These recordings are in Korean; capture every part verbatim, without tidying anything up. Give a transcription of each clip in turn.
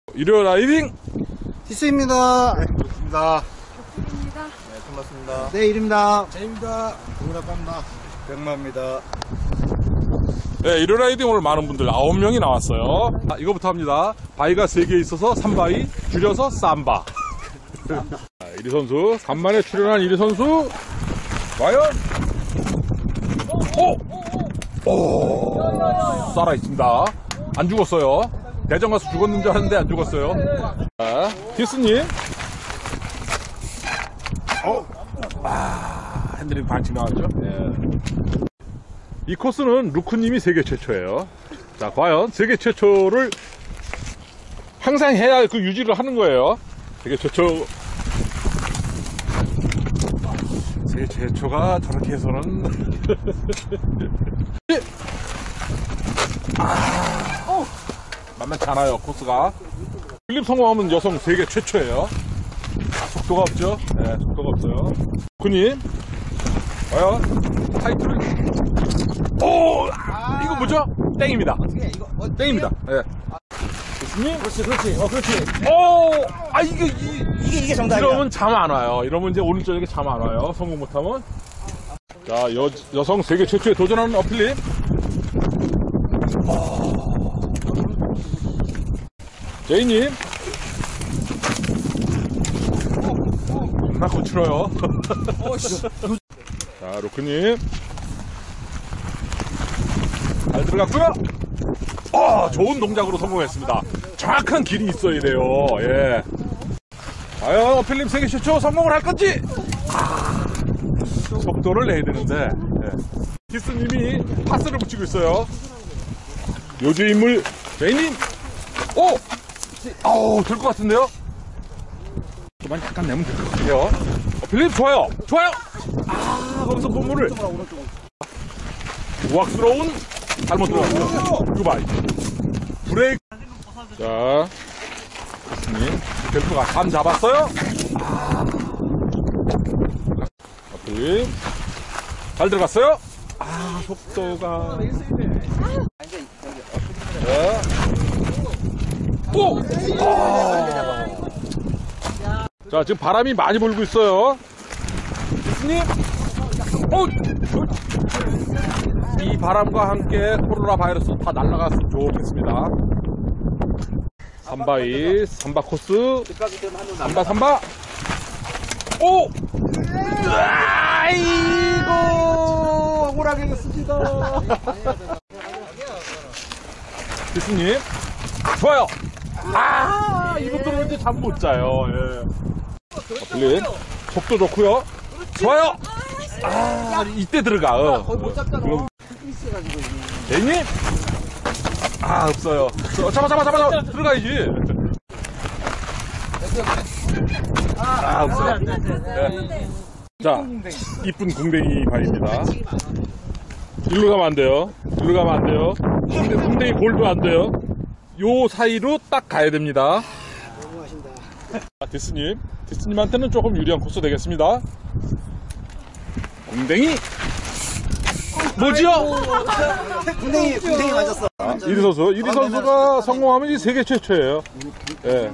일요 라이딩 티스입니다. 네, 좋습니다. 입니다. 네, 고맙습니다. 네, 일입니다. 제입니다. 동그랗답니다. 백마입니다. 네, 일요 라이딩 오늘 많은 분들 아홉 명이 나왔어요. 아, 이거부터 합니다. 바위가 세 개 있어서 삼바위, 줄여서 쌈바. 자, 이리 선수, 간만에 출연한 이리 선수, 과연? 오! 오! 살아있습니다. 안 죽었어요. 대전 가서 죽었는 줄 알았는데 안 죽었어요. 자, 키스님. 어? 아, 핸들링 반칙 나왔죠? 예. 이 코스는 루크님이 세계 최초예요. 자, 과연 세계 최초를 항상 해야 그 유지를 하는 거예요. 세계 최초. 세계 최초가 저렇게 해서는. 아, 만만치 않아요, 코스가. 필립 성공하면 여성 세계 최초예요. 아, 속도가 없죠? 네, 속도가 없어요. 루크님. 과연 타이틀을. 오! 아, 이거 뭐죠? 땡입니다. 이거 뭐, 땡입니다. 예. 교수님? 그렇지, 그렇지. 어, 그렇지. 오! 아, 이게, 이, 이게, 이게 정답이야. 이러면 잠 안 와요. 이러면 이제 오늘 저녁에 잠 안 와요. 성공 못하면. 자, 여, 여성 세계 최초에 도전하는 어필립. 제이님. 겁나 거칠어요. 자, 로크님. 잘 들어갔고요. 어, 좋은 동작으로 성공했습니다. 정확한 길이 있어야 돼요. 예. 과연 어필님 세계 최초 성공을 할 건지. 아, 속도를 내야 되는데. 예. 키스님이 파스를 붙이고 있어요. 요주 인물 제이님. 오, 아우 될 것 같은데요. 그만 약간 내면 될 것 같아요. 어필님 좋아요, 좋아요. 아, 거기서 본물을. 우악스러운. 잘못 들어갔어요. 이거 봐. 브레이크. 자, 교수님. 벨트가 감 잡았어요. 아. 어필. 잘 들어갔어요. 아, 속도가. 자. 오! 아. 자, 지금 바람이 많이 불고 있어요. 교수님. 오! 이 바람과 함께 코로나 바이러스 다 날아갔으면 좋겠습니다. 삼바이, 삼바 코스, 삼바, 삼바. 오! 아이고! 억울하겠습니다. 교수님, 좋아요. 아, 이분들은 이제 잠 못 자요. 예. 어플린, 속도 좋고요. 좋아요. 아, 이때 들어가. 어. 거의 못 잡잖아. 제이님? 아, 없어요. 없어요. 잡아, 잡아, 잡아, 잡아. 들어가야지. 아, 없어요. 네. 자, 이쁜 공댕이 발입니다. 일로 가면 안 돼요. 일로 가면 안 돼요. 공댕이 골도 안 돼요. 요 사이로 딱 가야 됩니다. 너무하신다. 아, 디스님. 디스님한테는 조금 유리한 코스 되겠습니다. 공댕이. 뭐지요? 군댕이, 군댕이 맞았어. 아, 이리 선수. 이리 선수가 성공하면 이 세계 최초예요. 예.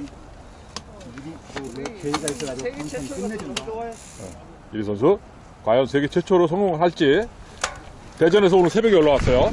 개의가 있어가지고 끝내준다. 이리 선수. 과연 세계 최초로 성공을 할지. 대전에서 오늘 새벽에 올라왔어요.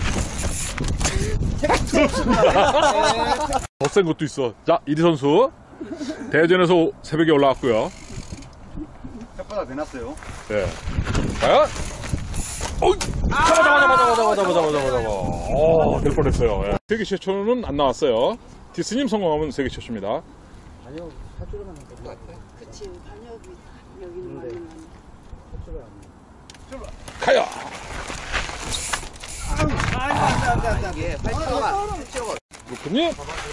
더 센 것도 있어. 자, 이리 선수. 대전에서 새벽에 올라왔고요. 혓바닥 내놨어요. 예. 과연? 어이! 잡아, 잡아, 잡아, 잡아, 잡아, 잡아, 잡아, 잡아, 잡아. 어, 될 뻔했어요. 예. 세계 최초는 안 나왔어요. 디스님 성공하면 세계 최초입니다. 아니요, 사주로만 한 거. 그치, 반역이 여기는 많이 많이. 가요! 이게 팔찌가 루크님?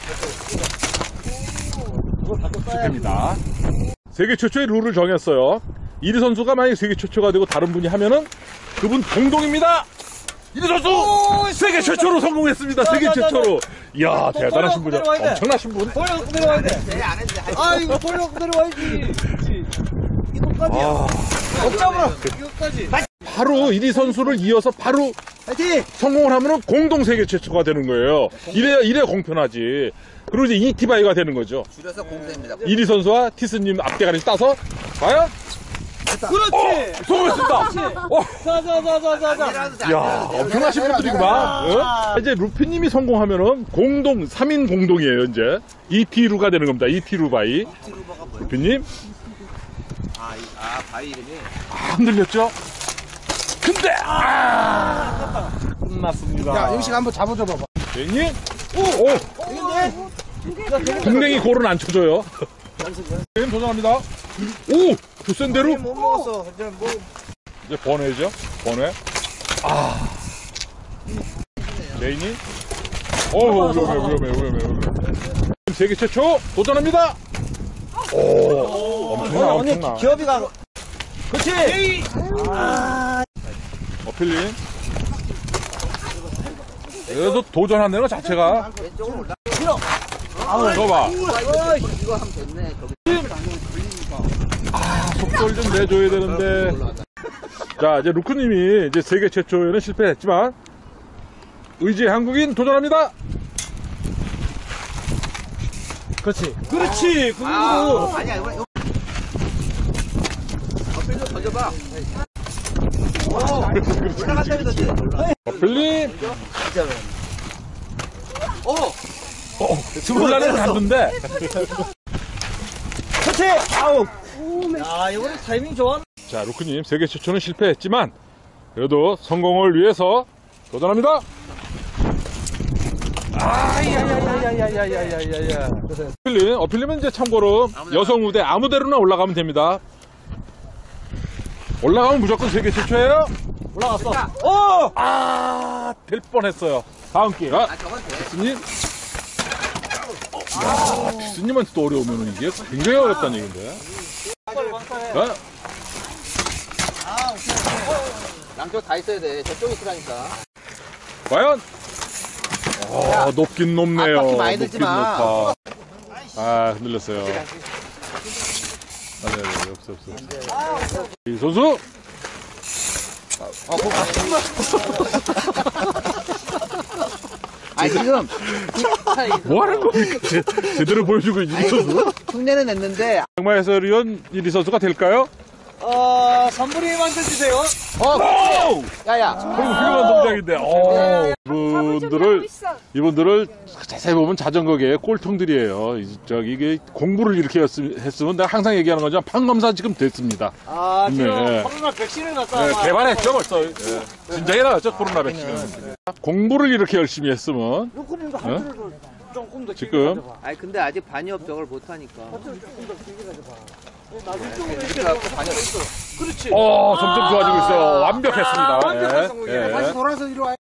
실패입니다. 세계 최초의 룰을 정했어요. 이리 선수가 만약에 세계 최초가 되고 다른 분이 하면은 그분 동동입니다. 이리 선수 세계 최초로 성공했습니다. 세계 최초로. 이야, 대단하신 분이야. 엄청나신 분. 돌려놓고 내려와야 돼. 안 했지. 아, 이거 돌려놓고 내려와야지. 이거까지야. 아, 억잡으라. 이거까지. 바로 이리 선수를 이어서 바로 파이팅! 성공을 하면은 공동 세계 최초가 되는 거예요. 이래야 이래야 공평하지. 그리고 이제 이티바이가 되는 거죠. 줄여서 공세입니다. 이리 선수와 티스님 앞대가리 따서 과연 그렇지. 성공했습니다. 어, 자자자자자자. 야, 엄청나신 분들이구만. 어? 이제 루피님이 성공하면은 공동 삼 인 공동이에요. 이제 이티루가 되는 겁니다. 이티루바이. 티루버가 뭐야? 루피님 아, 이, 아 바위 이름이. 아, 흔들렸죠? 근데 아, 끝났습니다. 야, 영식 한번 잡아줘 봐봐. 괜히 오, 오, 궁뎅이 골은 안 쳐줘요. 게임 도전합니다. 오, 그 센 대로 못 먹었어. 이제 뭐. 이제 번외죠. 번외. 아, 레인이. 어, 위험해, 위험해, 위험해, 위험해. 세계 최초 도전합니다. 오, 엄청나, 엄청나. 기업이가. 그렇지. 어필님. 그래서 도전한다는 것 자체가. 왼쪽으로 올라. 이거 봐. 이거 하면 됐네. 거기. 아, 속도를 좀 내줘야 되는데. 자, 이제 루크님이 이제 세계 최초에는 실패했지만, 의지의 한국인 도전합니다. 그렇지. 그렇지. 아, 아니야 이거. 이거. 앞에 좀 던져봐. 오, 올라간다 그러지. 어필님. 오. 어, 혼란을 갔는데. 그렇지. 아우. 야, 이거는 타이밍 좋아. 자, 루크님 세계 최초는 실패했지만, 그래도 성공을 위해서 도전합니다. 아야야야야야야야야야. 어필님, 어필님은 이제 참고로 여성 무대 아무 데로나 올라가면 됩니다. 올라가면 무조건 세계 최초예요. 올라갔어. 오! 아, 될 뻔했어요. 다음 기회. 아, 아, 저건 돼. 스님. 야, 스님한테 또 어려우면 이게 굉장히 어렵다는 얘기인데. 자, 양쪽 다 있어야 돼. 저쪽에 있으라니까. 과연? 아, 높긴 높네요. 앞바퀴 많이 들지 높긴 마. 높아. 아, 흔들렸어요. 아니, 아니, 아니, 없어, 없어. 이 선수! 어, 그거 아, 지금. 뭐 하는 겁니까? 제, 제대로 보여주고 있는 선수? 흉내는 냈는데. 장마 해설위원 이리 선수가 될까요? 어, 선물이 만들주세요. 어, 오! 야야. 그리고 훌륭한 동작인데, 어, 이분들을, 이분들을 자세히 보면 자전거계의 꼴통들이에요. 이- 저기, 이게 공부를 이렇게 했으- 했으면 내가 항상 얘기하는 거지만 판검사 지금 됐습니다. 아, 지금 네. 코로나 백신을 갖다. 네, 개발했죠, 벌써. 예. 진작에 나왔죠, 코로나 백신은. 공부를 이렇게 열심히 했으면, 루크님도 한 줄을 조금 더 지금, 아니, 근데 아직 반이업 저걸 못하니까. 조금 더 길게 가져봐. 이렇게 갖고 반이업. 그렇지. 어, 점점 좋아지고 있어요. 완벽했습니다. 아, 완벽한 예, 성공이야. 예. 다시 돌아서 이리 와.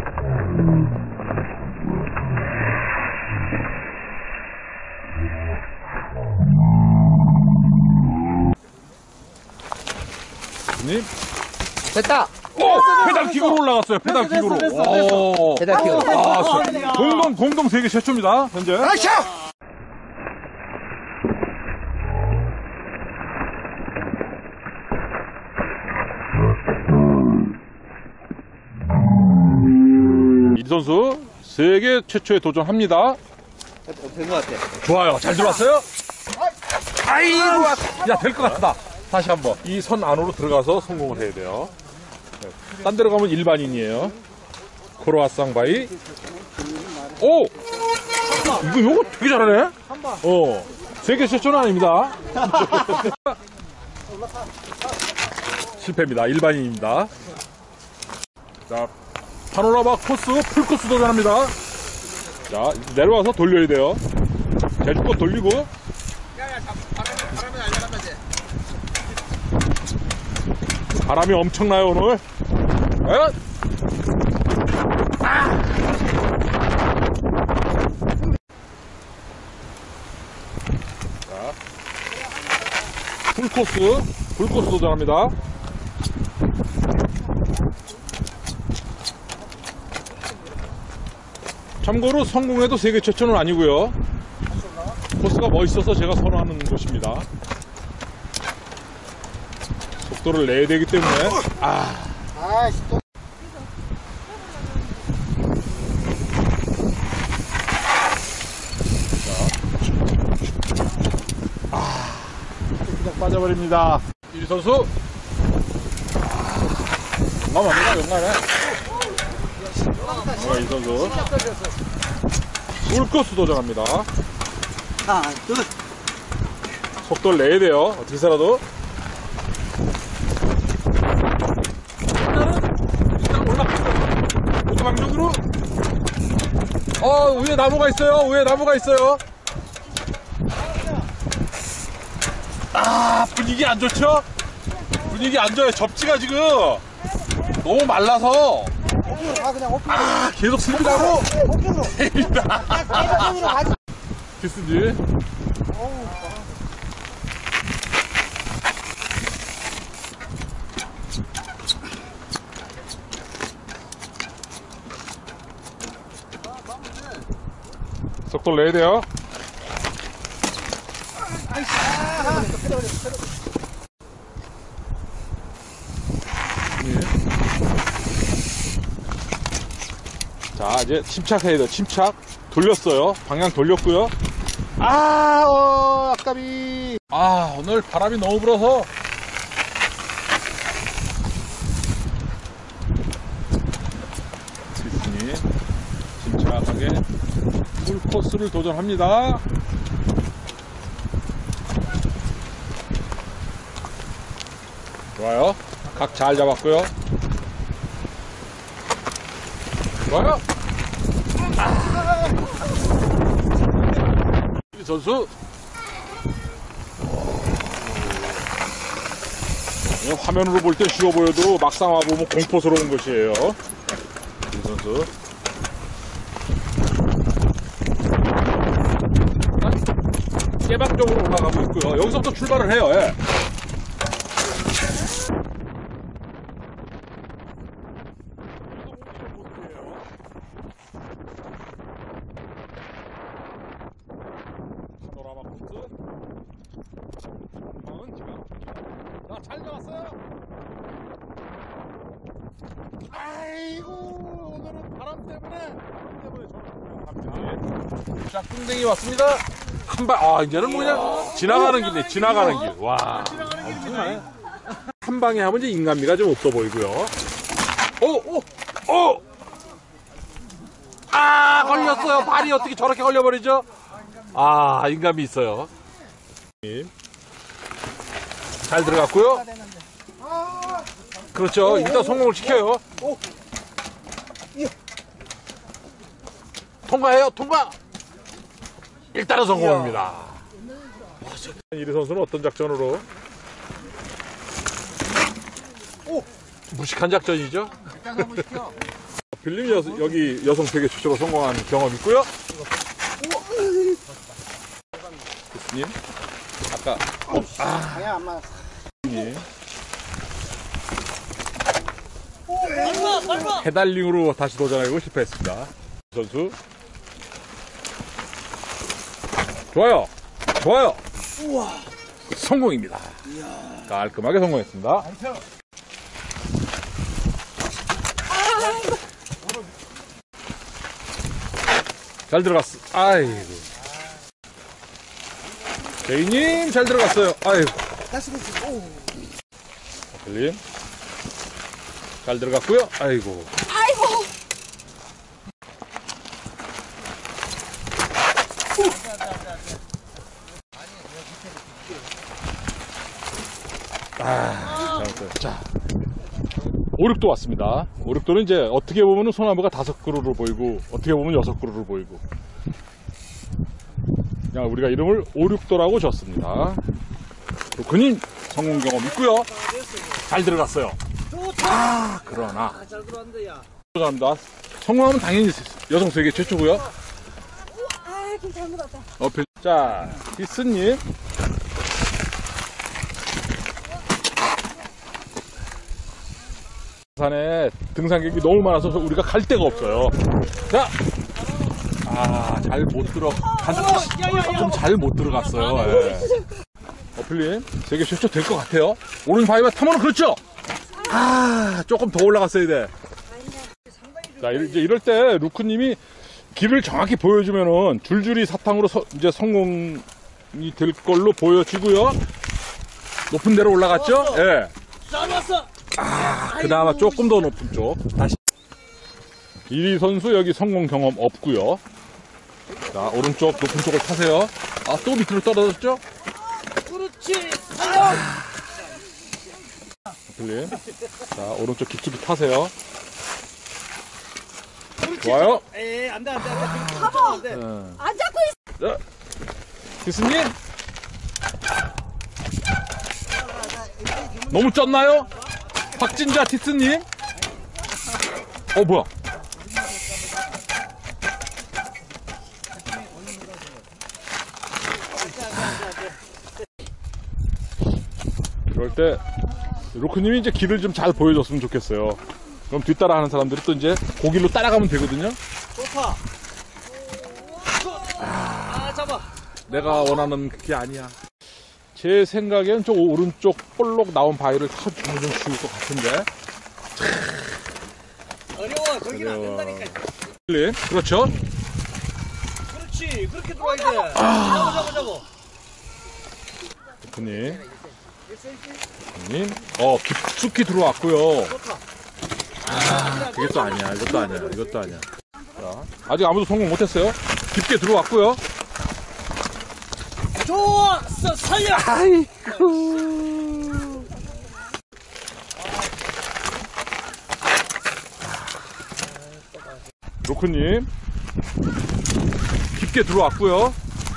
님. 됐다. 오! 페달 기구로 올라갔어요, 페달 기구로. 됐어, 됐어. 오. 대단 기업. 아, 공동, 공동 세계 최초입니다, 현재. 이 선수, 세계 최초에 도전합니다. 된 것 같아. 좋아요. 잘 들어왔어요? 아이고, 야, 될 것 같다. 다시 한 번. 이 선 안으로 들어가서 성공을 해야 돼요. 네. 딴 데로 가면 일반인이에요. 크로아상 바이. 오! 이거, 요거 되게 잘하네? 어. 세계 최초는 아닙니다. 실패입니다. 일반인입니다. 자, 파노라마 코스, 풀코스 도전합니다. 자, 내려와서 돌려야 돼요. 제주껏 돌리고. 바람이 엄청나요, 오늘. 과연? 아! 자, 풀코스, 풀코스 도전합니다. 참고로 성공해도 세계 최초는 아니고요. 코스가 멋있어서 제가 선호하는 곳입니다. 속도를 내야 되기 때문에. 아. 아이씨, 또. 빠져버립니다. 이 선수. 용감합니다, 용감해. 어, 이 선수. 풀코스 도전합니다. 하나, 둘. 속도를 내야 돼요. 어떻게 살아도. 일단 올라가고. 오토방정으로. 어, 위에 나무가 있어요. 위에 나무가 있어요. 아, 분위기 안 좋죠? 분위기 안 좋아요. 접지가 지금 너무 말라서. 아, 계속 스피드하고. 키스지. 속도를 내야 돼요. 자, 이제 침착해야 돼요. 침착. 돌렸어요. 방향 돌렸고요. 아, 어, 아까비. 아, 오늘 바람이 너무 불어서. 있으니 침착하게 풀코스를 도전합니다. 좋아요. 각 잘 잡았고요. 좋아요. 아. 이 선수. 화면으로 볼 때 쉬워 보여도 막상 와보면 공포스러운 것이에요. 이 선수. 깨박적으로 올라가고 있고요. 여기서부터 출발을 해요. 예. 파노라마 코스. 전망은 지금. 자, 잘 잡았어요. 아이고, 오늘은 바람 때문에, 바람 때문에 저는 자, 꿍댕이 왔습니다. 한 방, 아, 이제는 뭐 그냥 지나가는 길이네, 지나가는 길. 와, 엄청나네. 한 방에 하면 이제 인간미가 좀 없어 보이고요. 오, 오, 오! 아, 걸렸어요. 발이 어떻게 저렇게 걸려버리죠? 아, 인간미 있어요. 잘 들어갔고요. 그렇죠. 일단 성공을 시켜요. 통과해요. 통과. 일단은 성공입니다. 이리 선수는 어떤 작전으로? 무식한 작전이죠. 빌림 여, 여기 여성 세계 최초로 성공한 경험 있고요. 교수님, 아까 어, 아, 님 페달링으로 다시 도전하고 실패했습니다. 선수 좋아요, 좋아요. 우와. 성공입니다. 이야. 깔끔하게 성공했습니다. 잘 들어갔어. 아이고. 제이님 잘 들어갔어요. 아이고. 빌림 잘 들어갔고요. 아이고. 아이고. 아, 잘못했어요. 자, 오륙도 왔습니다. 오륙도는 이제 어떻게 보면 소나무가 다섯 그루로 보이고 어떻게 보면 여섯 그루로 보이고 그냥 우리가 이름을 오륙도라고 줬습니다. 루크님 성공 경험 있고요. 잘 들어갔어요. 아, 그러나 감사합니다. 성공하면 당연히 여성 세계 최초고요. 아, 길 잘못 왔다. 어, 자, 히스님. 산에 등산객이 너무 많아서 우리가 갈 데가 없어요. 자, 아, 잘 못 들어, 좀 잘 못 들어갔어요. 예. 어플님, 세계 최초 될 것 같아요. 오른 바위만 타면 그렇죠? 아, 조금 더 올라갔어야 돼. 자, 이제 이럴 때 루크님이 길을 정확히 보여주면은 줄줄이 사탕으로 서, 이제 성공이 될 걸로 보여지고요. 높은 데로 올라갔죠? 예. 잘 왔어. 아, 그나마 조금 더 높은 쪽. 다시. 이리 선수 여기 성공 경험 없고요. 자, 오른쪽 높은 쪽을 타세요. 아, 또 밑으로 떨어졌죠? 그렇지. 살려. 필립. 자, 오른쪽 깊숙이 타세요. 좋아요. 에이, 안 돼, 안 돼, 안 돼. 가봐. 안 돼. 안 잡고 있어. 자, 디스님. 너무 쪘나요? 박진자 티스님. 어, 뭐야? 그럴 때 로크님이 이제 길을 좀 잘 보여줬으면 좋겠어요. 그럼 뒤따라 하는 사람들이 또 이제 고길로 따라가면 되거든요. 좋다. 아, 잡아. 내가 원하는 그게 아니야. 제 생각엔 저 오른쪽 볼록 나온 바위를 타주면 좀 쉬울 것 같은데. 어려워. 거기는 안 된다니까. 필립, 그렇죠? 그렇지. 그렇게 들어와야 돼. 잡아, 잡아, 잡아. 대표님. 대표님. 어, 깊숙이 들어왔고요. 아, 그게 또 아니야. 이것도 아니야. 이것도 아니야. 자, 아직 아무도 성공 못했어요. 깊게 들어왔고요. 좋았어. 살려. 아이고. 로크님. 깊게 들어왔고요.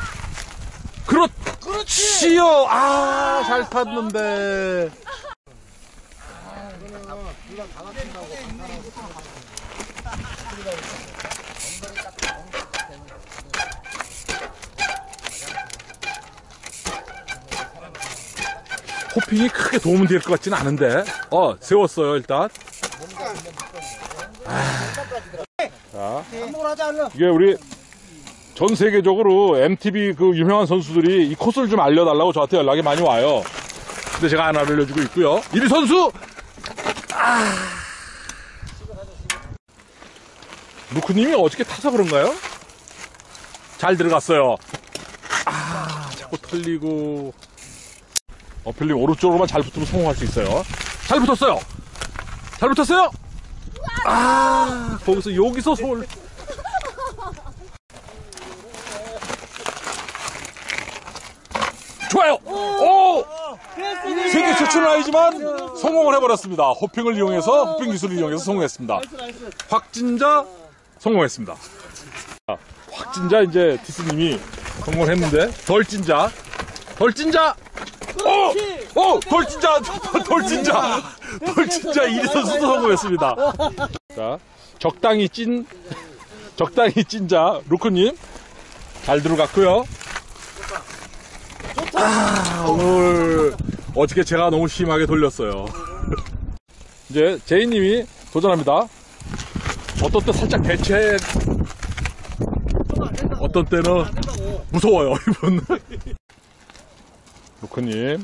그렇지요. 아, 잘 탔는데. 호핑이 크게 도움이 될 것 같지는 않은데. 어, 세웠어요, 일단. 아, 자, 이게 우리 전 세계적으로 엠티비 그 유명한 선수들이 이 코스를 좀 알려달라고 저한테 연락이 많이 와요. 근데 제가 안 알려주고 있고요. 이리 선수! 아. 루크님이 어저께 타서 그런가요? 잘 들어갔어요. 아, 자꾸 털리고. 어, 필립 오른쪽으로만 잘 붙으면 성공할 수 있어요. 잘 붙었어요! 잘 붙었어요! 아, 거기서, 여기서 손을. 좋아요! 오! 세계 최초는 아니지만 성공을 해버렸습니다. 호핑을 이용해서, 호핑 기술을 이용해서 성공했습니다. 확진자 성공했습니다. 자, 확진자 이제 디스님이 성공을 했는데, 덜진자. 덜진자! 오! 오! 덜진자! 덜진자! 덜진자 이리 선수도 성공했습니다. 자, 적당히 찐, 적당히 찐자, 루크님. 잘 들어갔고요. 아, 오늘 어저께 제가 너무 심하게 돌렸어요. 이제 제이님이 도전합니다. 어떤 때 살짝 대체, 어떤 때는 무서워요, 이분. 루크님.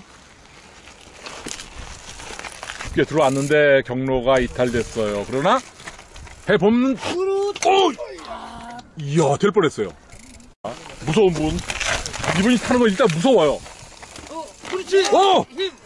쉽게 들어왔는데 경로가 이탈됐어요. 그러나 해보면, 오! 이야, 될 뻔했어요. 무서운 분. 이분이 타는 건 일단 무서워요. 어, 그렇지. 오! 힘.